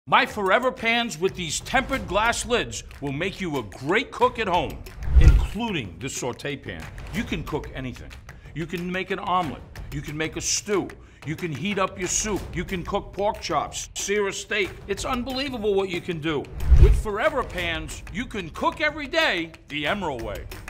My Forever Pans with these tempered glass lids will make you a great cook at home, including the saute pan. You can cook anything. You can make an omelet. You can make a stew. You can heat up your soup. You can cook pork chops, sear a steak. It's unbelievable what you can do. With Forever Pans, you can cook every day the Emeril way.